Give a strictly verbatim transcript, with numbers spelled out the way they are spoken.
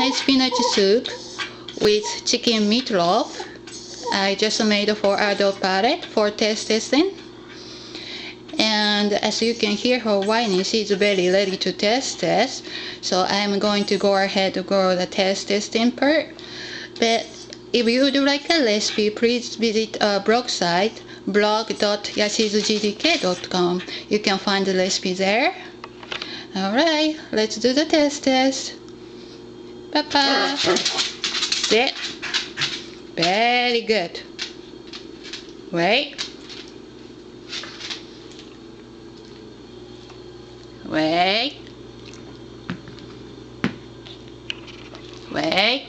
homemade spinach soup with chicken meatloaf. I just made for adult palate for taste testing. And as you can hear her whining, she's very ready to test this. So I'm going to go ahead to go the test testing part. But if you would like a recipe, please visit our blog site, blog dot yassys g d k dot com. You can find the recipe there. Alright, let's do the test test. Papa. Sit. Very good. Wait. Wait. Wait.